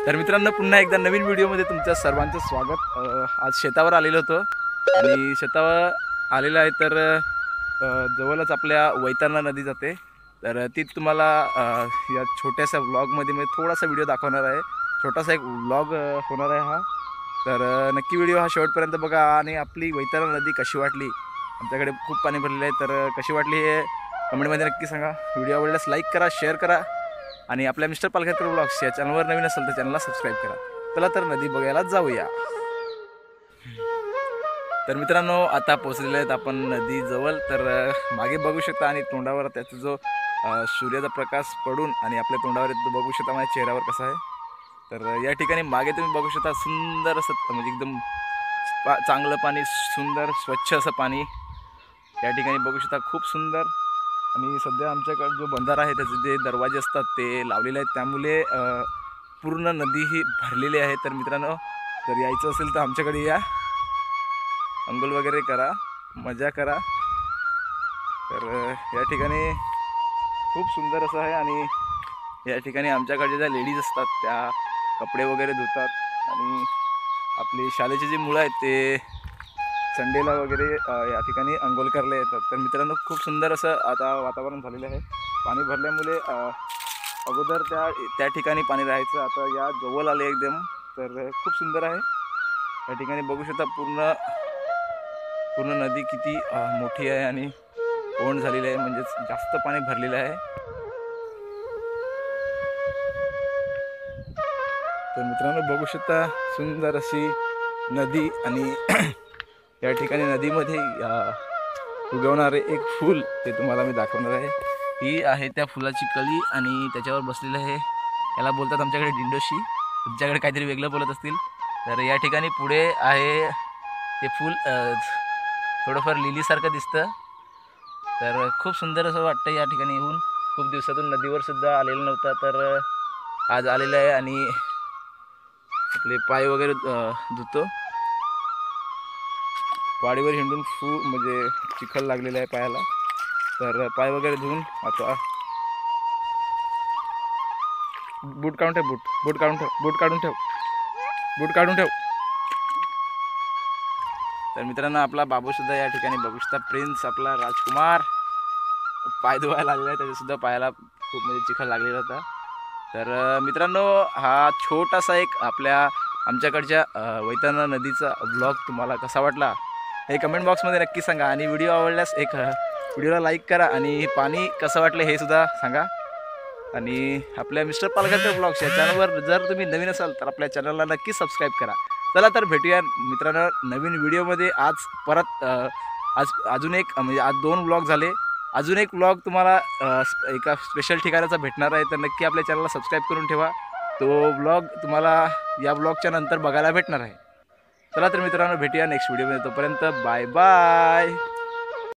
तर मित्रांनो पुन्हा एकदा नवीन व्हिडिओमध्ये तुमचं सर्वांचं स्वागत। आज शेतावर आलेलो होतो आणि शेतावर आलेलं आहे तर जवळच आपल्या वैतरणा नदी जाते। तर ती तुम्हाला या छोट्याशा व्लॉगमध्ये मी थोडासा व्हिडिओ दाखवणार आहे। छोटासा एक व्लॉग होणार आहे हा। तर नक्की व्हिडिओ हा शेवटपर्यंत बघा आणि आपली वैतरणा नदी कशी वाटली, आमच्याकडे खूप पाणी भरलेलं आहे, तर कशी वाटली हे कमेंटमध्ये नक्की सांगा। व्हिडिओ आवडल्यास लाईक करा, शेअर करा आणि आपल्या मिस्टर पालघरकर ब्लॉग्स या चॅनलवर नवीन असेल तर चॅनलला सबस्क्राईब करा। चला तर नदी बघायला जाऊया। तर मित्रांनो आता पोहोचलेले आहेत आपण नदी जवळ। तर मागे बघू शकता आणि तोंडावर त्याचा जो सूर्याचा प्रकाश पडून आणि आपल्या तोंडावर येतो बघू शकता, माझ्या चेहऱ्यावर कसा आहे। तर या ठिकाणी मागे तुम्ही बघू शकता सुंदर असं म्हणजे एकदम चांगलं पाणी, सुंदर स्वच्छ असं पाणी या ठिकाणी बघू शकता, खूप सुंदर। आणि सध्या आमच्याकडे जो बंधारा आहे त्याचे जे दरवाजे असतात ते लावलेले आहेत, त्यामुळे पूर्ण नदी ही भरलेली आहे। तर मित्रांनो जर यायचं असेल तर आमच्याकडे या, अंघोळ वगैरे करा, मजा करा। तर या ठिकाणी खूप सुंदर असं आहे आणि या ठिकाणी आमच्याकडे ज्या लेडीज असतात त्या कपडे वगैरे धुतात आणि आपली शाळेची जी मुलं आहेत ते संडेला वगैरे या ठिकाणी अंघोळ करायला येतात। तर मित्रांनो खूप सुंदर असं आता वातावरण झालेलं आहे। पाणी भरल्यामुळे अगोदर त्या ठिकाणी पाणी राहायचं, आता या जवळ आले एकदम। तर खूप सुंदर आहे। या ठिकाणी बघू शकता पूर्ण नदी किती मोठी आहे आणि ओढ झालेली आहे, म्हणजे जास्त पाणी भरलेलं आहे। तर मित्रांनो बघू शकता सुंदर अशी नदी आणि या ठिकाणी नदीमध्ये उगवणारे एक फूल ते तुम्हाला मी दाखवणार आहे। ही आहे त्या फुलाची कळी आणि त्याच्यावर बसलेलं आहे, याला बोलतात आमच्याकडे डिंडोशी, तुमच्याकडे काहीतरी वेगळं बोलत असतील। तर या ठिकाणी पुढे आहे ते फूल, थोडंफार लिलीसारखं दिसतं। तर खूप सुंदर असं वाटतं या ठिकाणी येऊन। खूप दिवसातून नदीवर सुद्धा आलेलं नव्हता, तर आज आलेलं आहे आणि आपले पाय वगैरे धुतो। वाडीवर हिंडून म्हणजे चिखल लागलेला आहे पायाला, तर पाय वगैरे धुवून आता बूट काढून ठेव, बूट काढून ठेव, बूट काढून ठेव, बूट काढून ठेव। तर मित्रांनो आपला बाबू सुद्धा या ठिकाणी बघू शकता, प्रिन्स आपला राजकुमार पाय धुवायला लागलेला आहे, त्याच्यासुद्धा पायाला खूप म्हणजे चिखल लागलेला होता। तर मित्रांनो हा छोटासा एक आमच्याकडच्या वैतरणा नदीचा ब्लॉग तुम्हाला कसा वाटला हे कमेंट बॉक्समध्ये नक्की सांगा आणि व्हिडिओ आवडल्यास एक व्हिडिओला लाईक करा आणि पाणी कसं वाटलं हे सुद्धा सांगा। आणि आपल्या मिस्टर पालघरकर ब्लॉग्स या चॅनलवर जर तुम्ही नवीन असाल तर आपल्या चॅनलला नक्की सबस्क्राईब करा। चला तर भेटूया मित्रांनो नवीन व्हिडिओमध्ये। आज परत अजून एक म्हणजे आज 2 व्लॉग झाले, अजून एक व्लॉग तुम्हाला एका स्पेशल ठिकाणाचा भेटणार आहे, तर नक्की आपल्या चॅनलला सबस्क्राईब करून ठेवा। तो व्लॉग तुम्हाला या व्लॉगच्या नंतर बघायला भेटणार आहे। चला तर मित्रांनो भेटूया नेक्स्ट व्हिडिओमध्ये, तोपर्यंत बाय बाय।